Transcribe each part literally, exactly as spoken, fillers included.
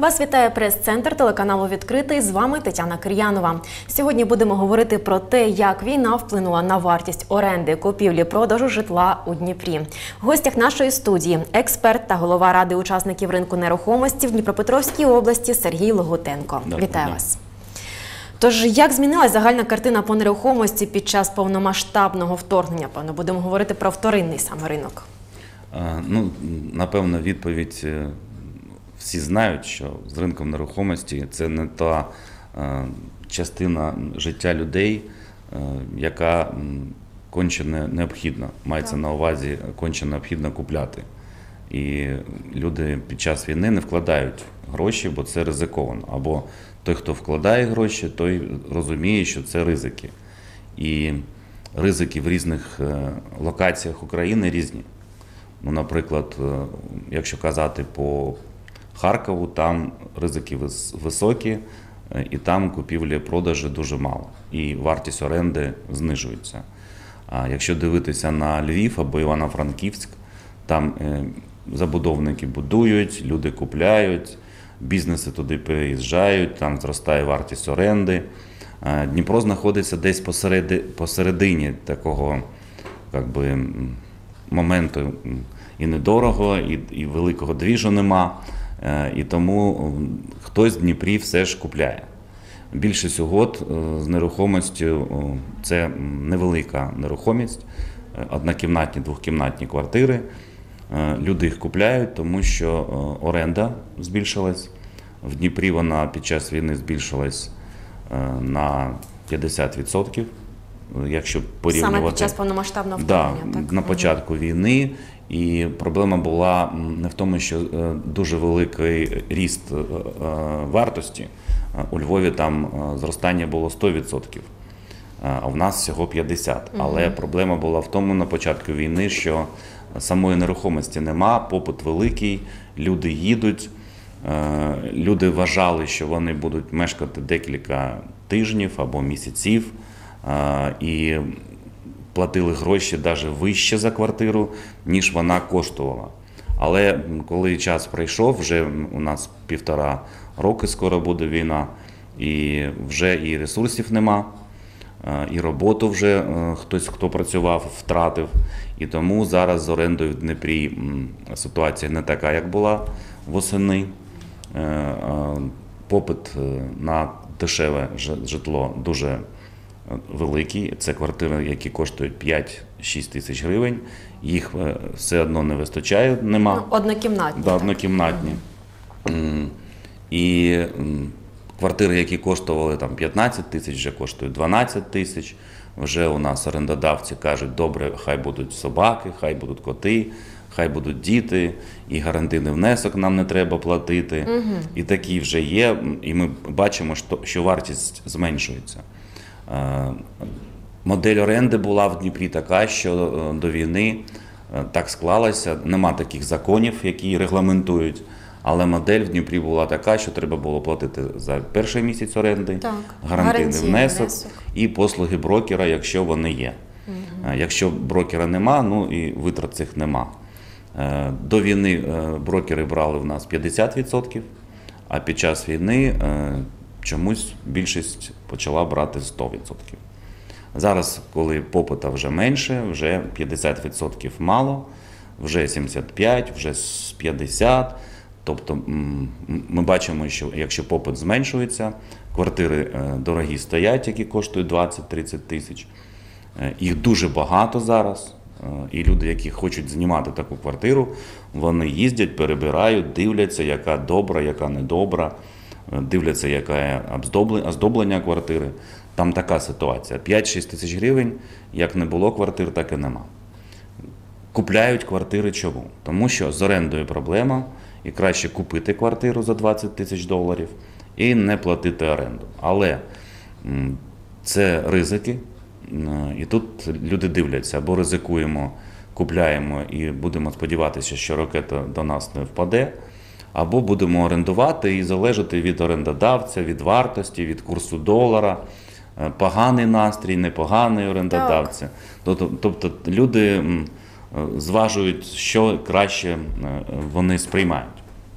Вас вітає прес-центр телеканалу «Відкритий». З вами Тетяна Кир'янова. Сьогодні будемо говорити про те, як війна вплинула на вартість оренди, купівлі, продажу житла у Дніпрі. В гостях нашої студії експерт та голова Ради учасників ринку нерухомості в Дніпропетровській області Сергій Логутенко. Добре. Вітаю вас. Тож, як змінилась загальна картина по нерухомості під час повномасштабного вторгнення? Певно, будемо говорити про вторинний саме ринок. А, ну, напевно, відповідь всі знають, що з ринком нерухомості це не та а, частина життя людей, а, яка м, конче не, необхідна. Мається на увазі, конче необхідно купляти. І люди під час війни не вкладають гроші, бо це ризиковано. Або той, хто вкладає гроші, той розуміє, що це ризики. І ризики в різних локаціях України різні. Ну, наприклад, якщо казати по Харкову, там ризики високі, і там купівлі-продажі дуже мало. І вартість оренди знижується. А якщо дивитися на Львів або Івано-Франківськ, там забудовники будують, люди купляють, бізнеси туди переїжджають, там зростає вартість оренди. Дніпро знаходиться десь посереди, посередині такого як би, моменту і недорого, і, і великого двіжу нема, і тому хтось в Дніпрі все ж купляє. Більшість угод з нерухомістю – це невелика нерухомість, однокімнатні, двохкімнатні квартири. Люди їх купляють, тому що оренда збільшилась. В Дніпрі вона під час війни збільшилась на п'ятдесят відсотків. Якщо порівнювати... Саме під час повномасштабного вторгнення, да, так? На початку війни. І проблема була не в тому, що дуже великий ріст вартості. У Львові там зростання було сто відсотків, а в нас всього п'ятдесят відсотків. Але угу. проблема була в тому на початку війни, що самої нерухомості нема, попит великий, люди їдуть, люди вважали, що вони будуть мешкати декілька тижнів або місяців, і платили гроші навіть вище за квартиру, ніж вона коштувала. Але коли час пройшов, вже у нас півтора роки скоро буде війна, і вже і ресурсів нема, і роботу вже хтось, хто працював, втратив. І тому зараз з орендою в Дніпрі ситуація не така, як була восени. Попит на дешеве житло дуже великий. Це квартири, які коштують п'ять-шість тисяч гривень. Їх все одно не вистачає, нема. Ну, однокімнатні. Да, однокімнатні. Mm. І квартири, які коштували там п'ятнадцять тисяч, вже коштують дванадцять тисяч. Вже у нас орендодавці кажуть, добре, хай будуть собаки, хай будуть коти, хай будуть діти, і гарантійний внесок нам не треба платити. Угу. І такі вже є, і ми бачимо, що вартість зменшується. Модель оренди була в Дніпрі така, що до війни так склалося, нема таких законів, які регламентують, але модель в Дніпрі була така, що треба було платити за перший місяць оренди, так, гарантійний внесок, внесок і послуги брокера, якщо вони є. Угу. Якщо брокера нема, ну і витрат цих нема. До війни брокери брали в нас п'ятдесят відсотків, а під час війни чомусь більшість почала брати сто відсотків. Зараз, коли попита вже менше, вже п'ятдесят відсотків мало, вже сімдесят п'ять відсотків, вже п'ятдесят відсотків. Тобто ми бачимо, що якщо попит зменшується, квартири дорогі стоять, які коштують двадцять-тридцять тисяч. Їх дуже багато зараз. І люди, які хочуть знімати таку квартиру, вони їздять, перебирають, дивляться, яка добра, яка недобра. Дивляться, яке оздоблення квартири. Там така ситуація. п'ять-шість тисяч гривень, як не було квартир, так і нема. Купляють квартири чому? Тому що з орендою проблема, і краще купити квартиру за двадцять тисяч доларів і не платити оренду. Але це ризики, і тут люди дивляться, або ризикуємо, купляємо і будемо сподіватися, що ракета до нас не впаде, або будемо орендувати і залежати від орендодавця, від вартості, від курсу долара, поганий настрій, непоганий орендодавця. Тобто люди зважують, що краще вони сприймають.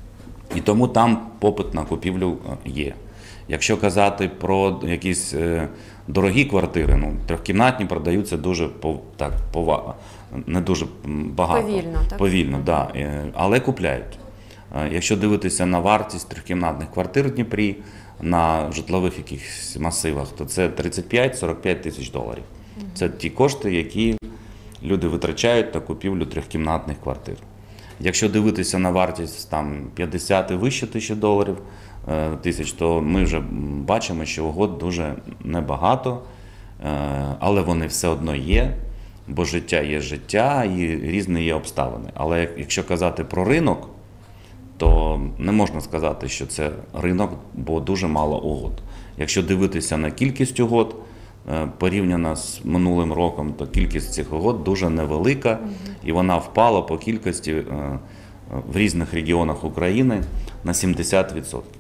І тому там попит на купівлю є. Якщо казати про якісь е, дорогі квартири, ну, трьохкімнатні продаються дуже пов- так, пова- не дуже багато. Повільно, так? Повільно, да, е, але купляють. Е, Якщо дивитися на вартість трьохкімнатних квартир в Дніпрі, на житлових якихось масивах, то це тридцять п'ять - сорок п'ять тисяч доларів. Це ті кошти, які люди витрачають на купівлю трьохкімнатних квартир. Якщо дивитися на вартість там п'ятдесят і вище тисячі доларів, е, тисяч, то ми вже бачимо, що угод дуже небагато, е, але вони все одно є, бо життя є життя і різні є обставини. Але як- якщо казати про ринок, то не можна сказати, що це ринок, бо дуже мало угод. Якщо дивитися на кількість угод, е, порівняно з минулим роком, то кількість цих угод дуже невелика, і вона впала по кількості е, в різних регіонах України на сімдесят відсотків.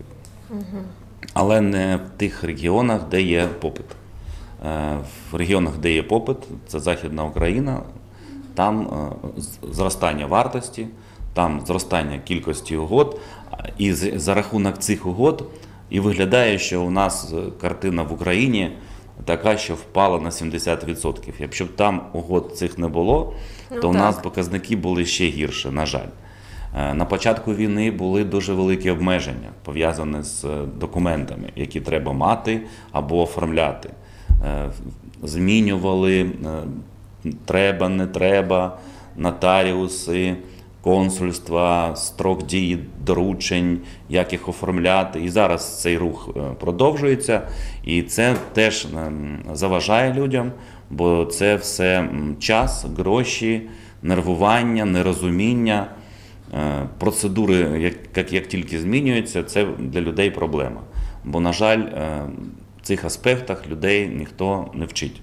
Але не в тих регіонах, де є попит. Е, В регіонах, де є попит, це Західна Україна, там е, з- зростання вартості, там зростання кількості угод, а- і з- за рахунок цих угод і виглядає, що у нас е, картина в Україні така, що впала на сімдесят відсотків. Якщо б там угод цих не було, Ну, то у так. нас показники були ще гірше, на жаль. Е, На початку війни були дуже великі обмеження, пов'язані з е, документами, які треба мати або оформляти. Е, Змінювали е, треба, не треба, нотаріуси, консульства, строк дії доручень, як їх оформляти. І зараз цей рух е, продовжується, і це теж ем, заважає людям, бо це все м, час, гроші, нервування, нерозуміння. Е, Процедури, як, як, як тільки змінюються, це для людей проблема. Бо, на жаль, е, в цих аспектах людей ніхто не вчить.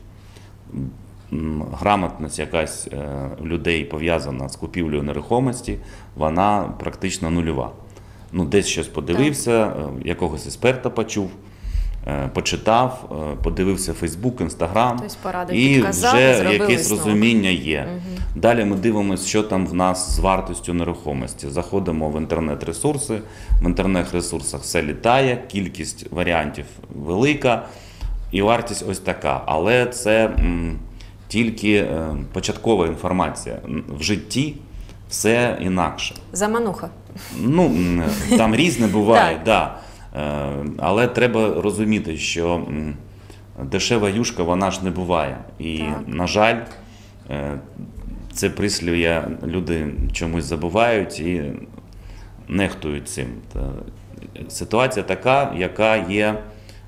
М, Грамотність якась е, людей пов'язана з купівлею нерухомості, вона практично нульова. Ну, десь щось подивився, е, якогось експерта почув, е, почитав, е, подивився Фейсбук, Інстаграм, Тобто порадив, і підказав, вже зробив якесь висновок. розуміння є. Далі ми дивимося, що там в нас з вартістю нерухомості. Заходимо в інтернет-ресурси, в інтернет-ресурсах все літає, кількість варіантів велика, і вартість ось така. Але це м, тільки е, початкова інформація. М, В житті все інакше. Замануха. Ну, м, там різне буває, Так. да. Е, але треба розуміти, що м, дешева юшка, вона ж не буває. І, Так. на жаль, е, це прислів'я люди чомусь забувають і нехтують цим. Та ситуація така, яка є е,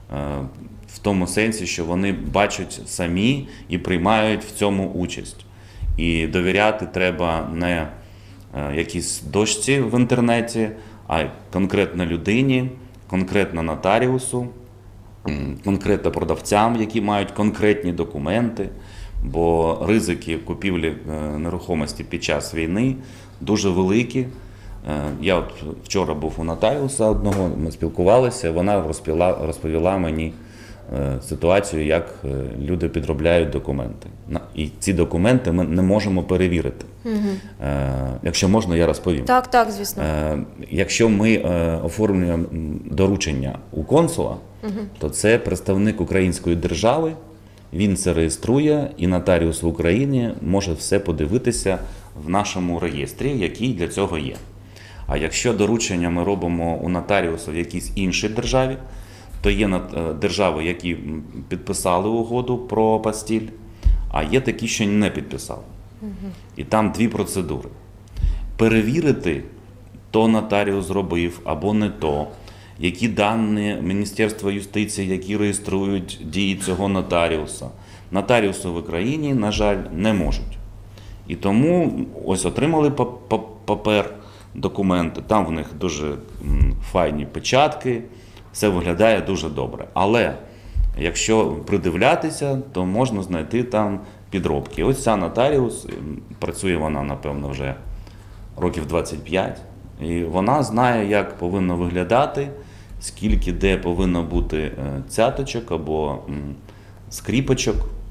в тому сенсі, що вони бачать самі і приймають в цьому участь. І довіряти треба не е, якійсь дошці в інтернеті, а конкретно людині, конкретно нотаріусу, м, конкретно продавцям, які мають конкретні документи, бо ризики купівлі е, нерухомості під час війни дуже великі. Е, Я от вчора був у нотаріуса одного, ми спілкувалися, вона розповіла, розповіла мені е, ситуацію, як е, люди підробляють документи. На- І ці документи ми не можемо перевірити. Е, Якщо можна, я розповім. Так, так, звісно. Е, Якщо ми е, оформлюємо м, доручення у консула, то це представник української держави, він це реєструє, і нотаріус в Україні може все подивитися в нашому реєстрі, який для цього є. А якщо доручення ми робимо у нотаріуса в якійсь іншій державі, то є нот- е, держави, які м, підписали угоду про апостиль, а є такі, що не підписали. І там дві процедури. Перевірити, то нотаріус зробив або не то, які дані Міністерства юстиції, які реєструють дії цього нотаріуса. Нотаріуси в Україні, на жаль, не можуть. І тому ось отримали па- па- папер, документи, там в них дуже м, файні печатки, все виглядає дуже добре. Але якщо придивлятися, то можна знайти там підробки. Ось ця нотаріус, м, працює вона, напевно, вже років двадцять п'ять, і вона знає, як повинно виглядати, скільки де повинно бути е, цяточок або м, скріпочок.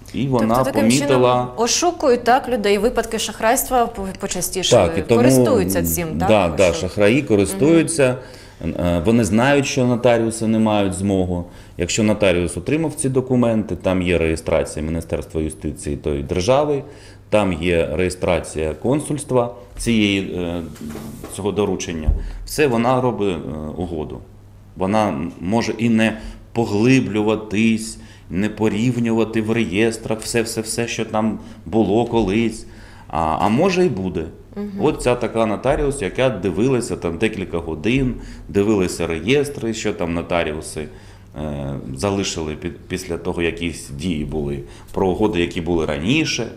І вона тобто, таким помітила. чином ошукують так людей, випадки шахрайства по- почастіше Так, і тому, користуються цим, так? Да, да, Що- шахраї користуються, е, вони знають, що нотаріуси не мають змогу. Якщо нотаріус отримав ці документи, там є реєстрація Міністерства юстиції тої держави, там є реєстрація консульства цієї, е, цього доручення, все вона робить е, угоду. Вона може і не поглиблюватись, не порівнювати в реєстрах все-все-все, що там було колись, а, а може і буде. Угу. От ця така нотаріус, яка дивилася там декілька годин, дивилися реєстри, що там нотаріуси е, залишили під, після того, якісь дії були, про угоди, які були раніше.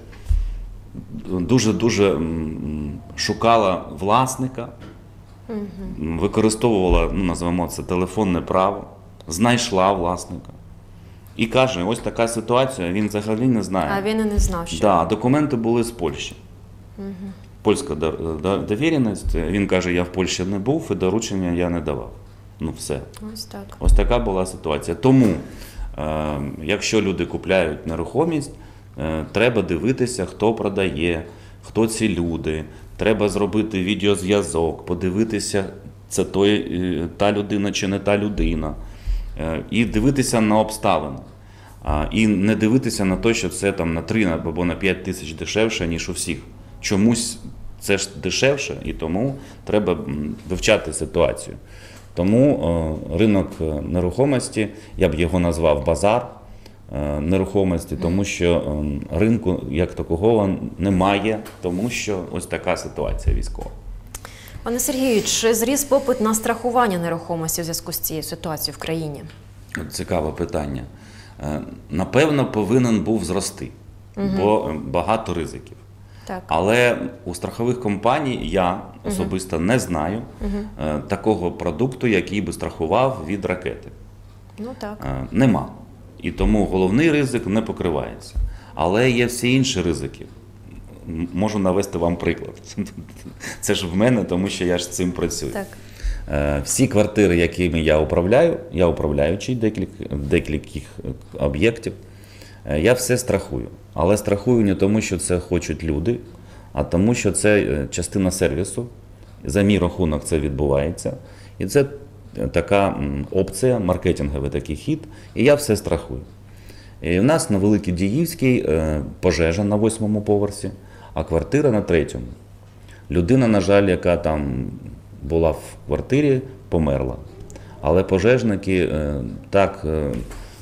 Дуже-дуже м, шукала власника, угу. використовувала, ну, називаємо це, телефонне право, знайшла власника. І каже, ось така ситуація, він взагалі не знає. А він і не знав, що. Да, документи були з Польщі. Угу. Польська довіреність. Він каже, я в Польщі не був і доручення я не давав. Ну все. Ось так. Ось така була ситуація. Тому, е, якщо люди купляють нерухомість, е, треба дивитися, хто продає, хто ці люди. Треба зробити відеозв'язок, подивитися, це той, е, та людина чи не та людина. Е, і дивитися на обставини. А, і не дивитися на те, що це там на три або на п'ять тисяч дешевше, ніж у всіх. Чомусь це ж дешевше, і тому треба вивчати ситуацію. Тому е, ринок нерухомості, я б його назвав базар е, нерухомості, тому що е, ринку як такого немає, тому що ось така ситуація військова. Пане Сергію, чи зріс попит на страхування нерухомості в зв'язку з цією ситуацією в країні? Цікаве питання. Е, напевно, повинен був зрости, угу. бо багато ризиків. Так. Але у страхових компаній я особисто угу. не знаю угу. е, такого продукту, який би страхував від ракети. Ну так. Е, нема. І тому головний ризик не покривається. Але є всі інші ризики. Можу навести вам приклад. Це ж в мене, тому що я ж з цим працюю. Так. Е, всі квартири, якими я управляю, я управляючий декілька, декількох об'єктів, е, я все страхую. Але страхую не тому, що це хочуть люди, а тому, що це частина сервісу. За мій рахунок це відбувається. І це така опція, маркетинговий такий хід, і я все страхую. І у нас на Великій Діївській е, пожежа на восьмому поверсі, а квартира на третьому. Людина, на жаль, яка там була в квартирі, померла. Але пожежники е, так е,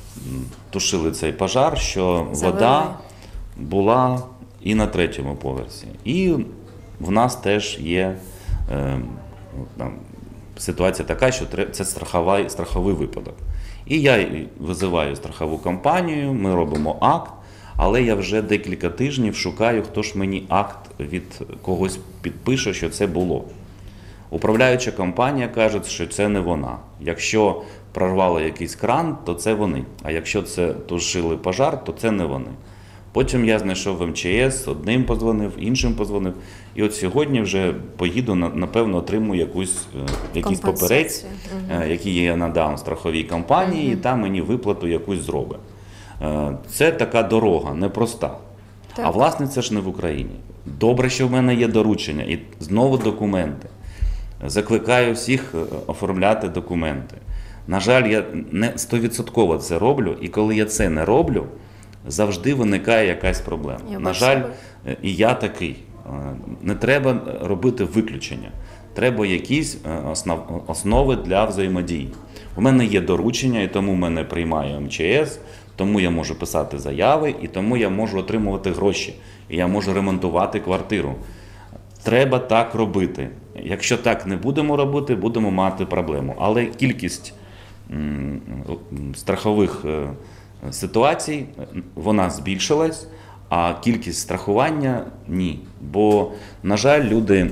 тушили цей пожар, що Завели. Вода була і на третьому поверсі. І в нас теж є е, там, ситуація така, що це страховий, страховий випадок. І я визиваю страхову компанію, ми робимо акт, але я вже декілька тижнів шукаю, хто ж мені акт від когось підпише, що це було. Управляюча компанія каже, що це не вона. Якщо прорвало якийсь кран, то це вони. А якщо це тушили пожар, то це не вони. Потім я знайшов в ем че ес, одним подзвонив, іншим подзвонив. І от сьогодні вже поїду, напевно, отримую якусь, якийсь паперець, угу. який я надав страховій компанії, угу. і там мені виплату якусь зробить. Це така дорога, непроста. Так. А власне це ж не в Україні. Добре, що в мене є доручення і знову документи. Закликаю всіх оформляти документи. На жаль, я не сто відсотків це роблю, і коли я це не роблю, завжди виникає якась проблема. Я На жаль, себе. І я такий. Не треба робити виключення. Треба якісь основ, основи для взаємодії. У мене є доручення, і тому мене приймає ем че ес, тому я можу писати заяви, і тому я можу отримувати гроші, і я можу ремонтувати квартиру. Треба так робити. Якщо так не будемо робити, будемо мати проблему. Але кількість м, страхових ситуацій, вона збільшилась, а кількість страхування – ні. Бо, на жаль, люди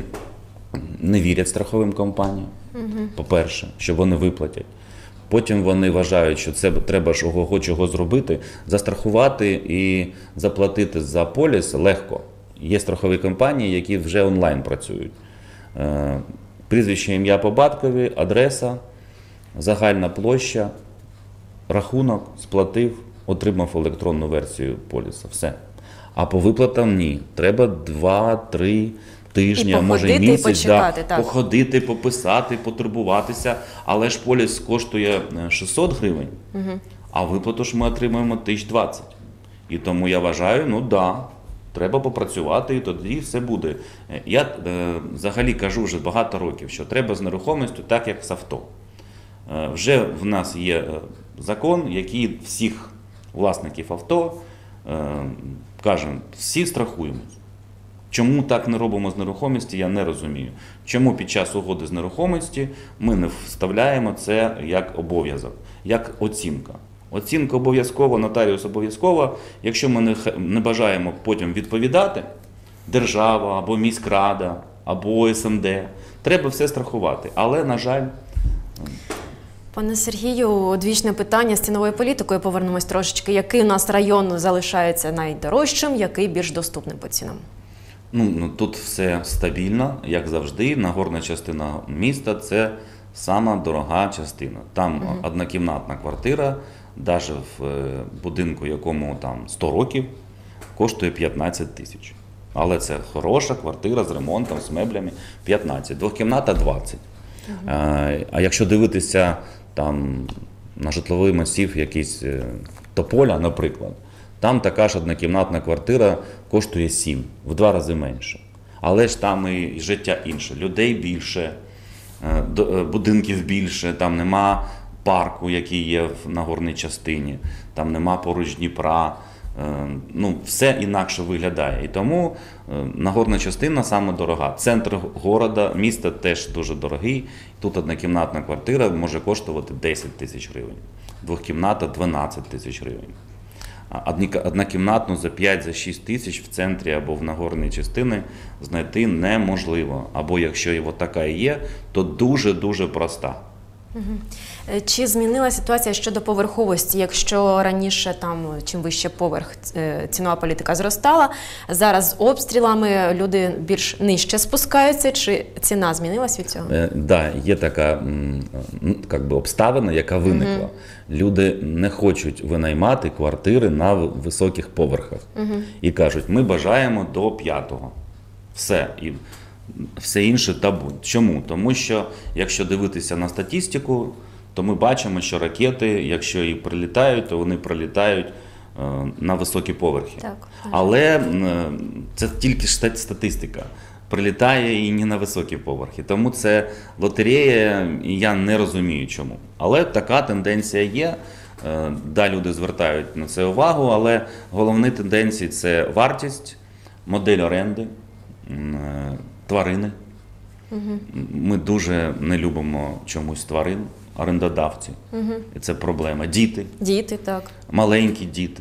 не вірять страховим компаніям, угу. по-перше, що вони виплатять. Потім вони вважають, що це треба чого, чого зробити, застрахувати і заплатити за поліс легко. Є страхові компанії, які вже онлайн працюють. Прізвище, ім'я по батькові, адреса, загальна площа, рахунок, сплатив, отримав електронну версію поліса. Все. А по виплатам ні. Треба два-три тижні, І а може походити, і місяць, почекати, да, так. походити, пописати, потурбуватися. Але ж поліс коштує шістсот гривень, угу. а виплату ж ми отримуємо тисяч двадцять. І тому я вважаю, ну да, треба попрацювати, і тоді все буде. Я е, взагалі кажу вже багато років, що треба з нерухомістю так, як з авто. Е, вже в нас є закон, який всіх власників авто е, каже, всі страхуємось. Чому так не робимо з нерухомості, я не розумію. Чому під час угоди з нерухомості ми не вставляємо це як обов'язок, як оцінка. Оцінка обов'язкова, нотаріус обов'язкова. Якщо ми не, не бажаємо потім відповідати, держава або міськрада, або ес ем де, треба все страхувати. Але, на жаль... Пане Сергію, одвічне питання з ціновою політикою. Повернемось трошечки. Який у нас район залишається найдорожчим, який більш доступним по цінам? Ну, ну, тут все стабільно, як завжди. Нагорна частина міста – це сама дорога частина. Там угу. однокімнатна квартира, навіть в будинку, якому там сто років, коштує п'ятнадцять тисяч. Але це хороша квартира з ремонтом, з меблями – п'ятнадцять. Двохкімната – двадцять. Угу. А, а якщо дивитися там, на житловий масив якийсь Тополя, наприклад, там така ж однокімнатна квартира коштує сім, в два рази менше. Але ж там і життя інше, людей більше, будинків більше, там нема парку, який є в Нагорній частині, там нема поруч Дніпра, ну, все інакше виглядає. І тому Нагорна частина саме дорога. Центр города, міста теж дуже дорогий. Тут однокімнатна квартира може коштувати десять тисяч гривень, двохкімната – дванадцять тисяч гривень. Однокімнатну за п'ять-шість тисяч в центрі або в Нагорній частині знайти неможливо. Або якщо його така і є, то дуже-дуже проста. Чи змінила ситуація щодо поверховості? Якщо раніше, там, чим вище поверх, цінова політика зростала, зараз з обстрілами люди більш нижче спускаються, чи ціна змінилась від цього? Так, да, є така як би, обставина, яка виникла. Угу. Люди не хочуть винаймати квартири на високих поверхах. Угу. І кажуть, ми бажаємо до п'ятого. Все. І все інше табу. Чому? Тому що, якщо дивитися на статистику, то ми бачимо, що ракети, якщо і прилітають, то вони прилітають е, на високі поверхи. Так. Але е, це тільки статистика. Прилітає і не на високі поверхи. Тому це лотерея, і я не розумію чому. Але така тенденція є. Е, да, люди звертають на це увагу, але головні тенденції – це вартість, модель оренди, е, тварини. Угу. Ми дуже не любимо чомусь тварин, орендодавці. Угу. І це проблема. Діти. Діти, так. Маленькі діти.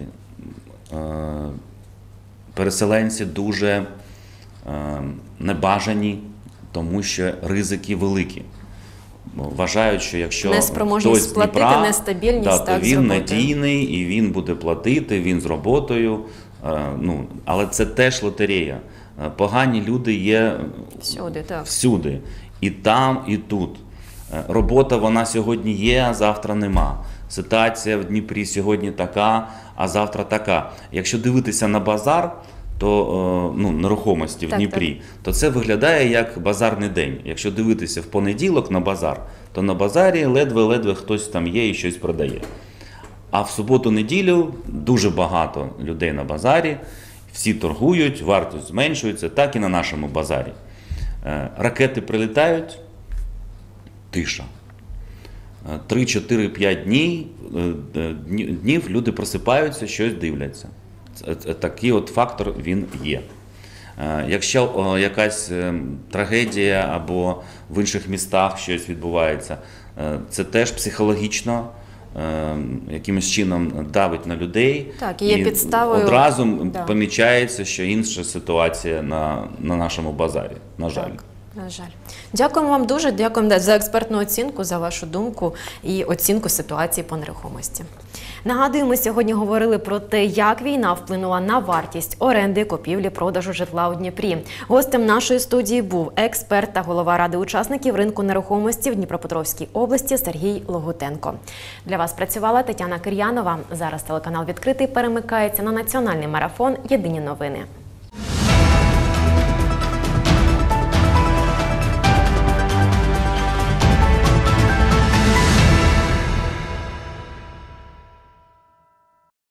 Переселенці дуже небажані, тому що ризики великі. Вважають, що якщо хтось з Дніпра, нестабільність, да, так, то він надійний і він буде платити, він з роботою. Ну, але це теж лотерея. Погані люди є всюди, так. всюди. І там, і тут. Робота, вона сьогодні є, а завтра нема. Ситуація в Дніпрі сьогодні така, а завтра така. Якщо дивитися на базар, то, ну, нерухомості в так, Дніпрі, так. то це виглядає як базарний день. Якщо дивитися в понеділок на базар, то на базарі ледве-ледве хтось там є і щось продає. А в суботу-неділю дуже багато людей на базарі, всі торгують, вартість зменшується, так і на нашому базарі. Ракети прилітають, тиша. три-чотири-п'ять днів, днів люди просипаються, щось дивляться. Такий от фактор він є. Якщо якась трагедія або в інших містах щось відбувається, це теж психологічно якимось чином давить на людей. Так, і є підставою. Одразу да. помічається, що інша ситуація на, на нашому базарі, на жаль. Так. На жаль. Дякуємо вам дуже, дякуємо за експертну оцінку, за вашу думку і оцінку ситуації по нерухомості. Нагадуємо, сьогодні говорили про те, як війна вплинула на вартість оренди, купівлі, продажу житла у Дніпрі. Гостем нашої студії був експерт та голова ради учасників ринку нерухомості в Дніпропетровській області Сергій Логутенко. Для вас працювала Тетяна Кир'янова. Зараз телеканал «Відкритий» перемикається на національний марафон «Єдині новини».